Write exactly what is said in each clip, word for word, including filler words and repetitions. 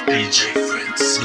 D J Friends.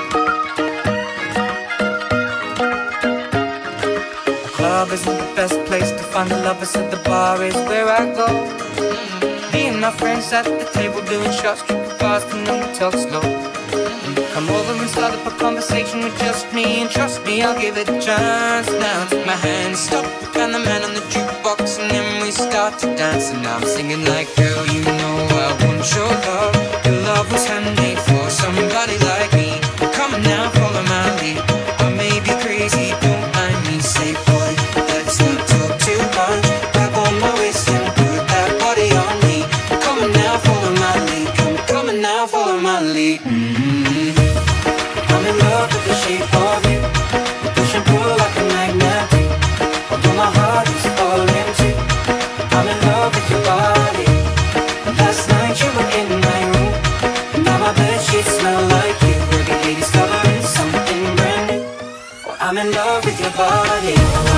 The club isn't the best place to find the lovers, so the bar is where I go. Me and my friends at the table doing shots, tripping fast, and then we talk slow. Come over and start up a conversation with just me, and trust me, I'll give it a chance. Now take my hand, stop, and the man on the jukebox, and then we start to dance. And now I'm singing like, girl, you know I want your love. Your love was handmade for somebody like me. Come on now, follow my lead. I may be crazy, don't mind me. Say, boy, let's not talk too much. Grab on my waist and put that body on me. Come on now, follow my lead. Come, come on now, follow my lead. Mm-hmm. I'm in love with the shape of you. We push and pull like a magnet do. Although my heart is falling too. I'm in love with your body. Last night you were in my room. Now my bedsheets smell like you. Every day discovering something brand new. Well, I'm in love with your body.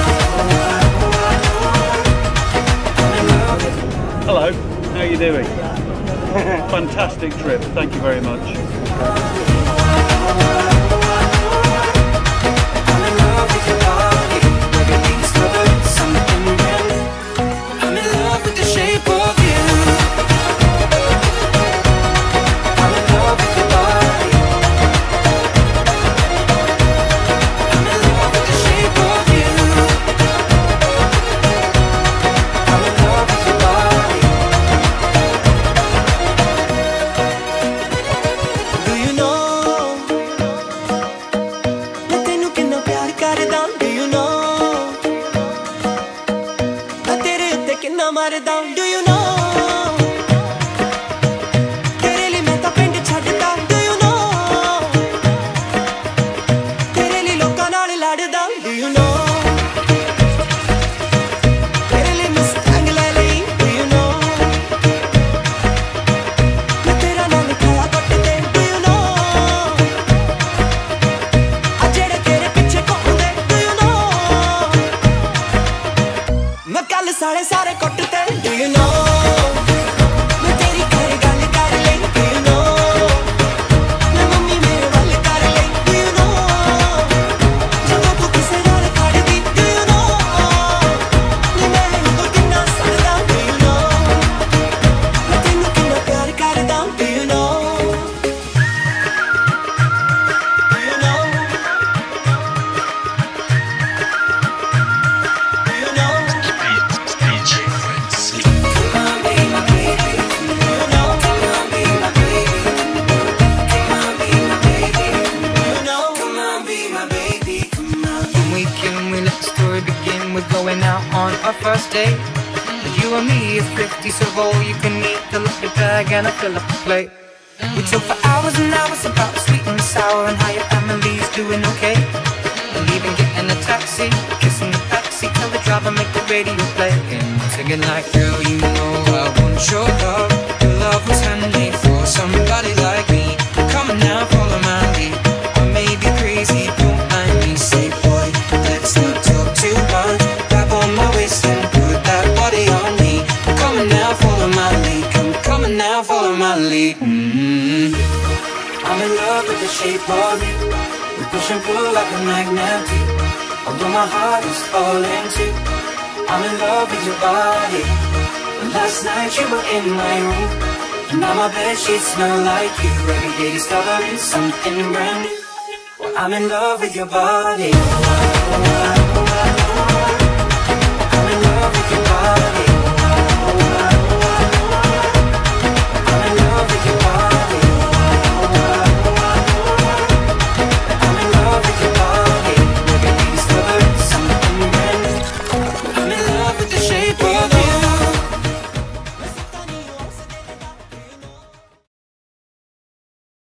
I'm in love with you. Hello, how are you doing? Fantastic trip, thank you very much. Do you know? तेरे लिए मैं तो पिंड छड्डदा. Do you know? तेरे लिए लोकां नाल लड़दा. Do you know? तेरे लिए मैं स्टैंग ले लई. Do you know? मैं तेरा नाम लिखाया पट्टे. Do you know? आ जेड़े तेरे पिछे घुमदे. Do you know? मैं कल सारे सारे कुट्टते. Do you know? मैं तेरी घर गल कर ले. Do you know? मैं मम्मी मेरे वाल कर ले. Do you know? जदों तू किसे नाल खड़दी. Do you know? नी मैं इनको किन्ना सड़दा. Do you know? मैं तैनू किन्ना प्यार करदा. Do you know? Do you know? Do you know? D J Friends. We're going out on our first date. You and me is fifty, so roll you can eat. Fill up your bag and I fill up the plate. We talk for hours and hours about sweet and sour and how your family's doing okay. And even getting a taxi, kissing the backseat, tell the driver make the radio play. And singing like, girl, you know I want your love. Your love was handmade for somebody like me. Come on now, follow my lead. I may be crazy, don't mind me. Say, boy, let's not talk too much. Grab on my waist and put that body on me. Come on now, follow my lead. Come, come on now, follow my lead. Mm-hmm. I'm in love with the shape of you. We push and pull like a magnet do. Although my heart is falling too. I'm in love with your body. Last night you were in my room. Now my bedsheets smell like you. Every day discovering something brand new. Well, I'm in love with your body.